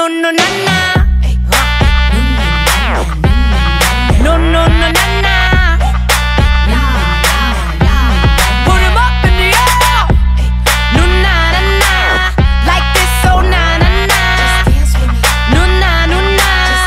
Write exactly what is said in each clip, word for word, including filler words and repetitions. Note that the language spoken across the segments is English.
눈누난나 눈누난나 Put 'em up in the air 눈나난나 Like this so 나난나 눈나 눈나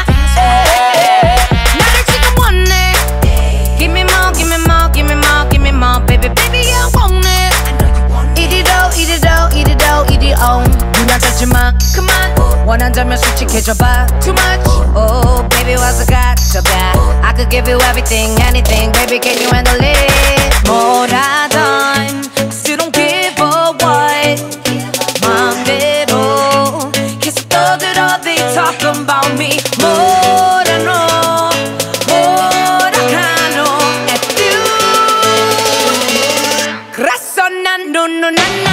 나를 지금 원해 Give me more give me more give me more give me more Baby baby I want it 이리로 이리로 이리로 이리로 눈 잡지마 Come on 원한다면 솔직해져봐 Too much Oh baby 와서 가져가 I could give you everything anything Baby can you handle it 뭐라던 I don't give a what 맘대로 계속 떠들어 They talk about me 뭐라노 뭐라카노 At you 그래서 난 눈누난나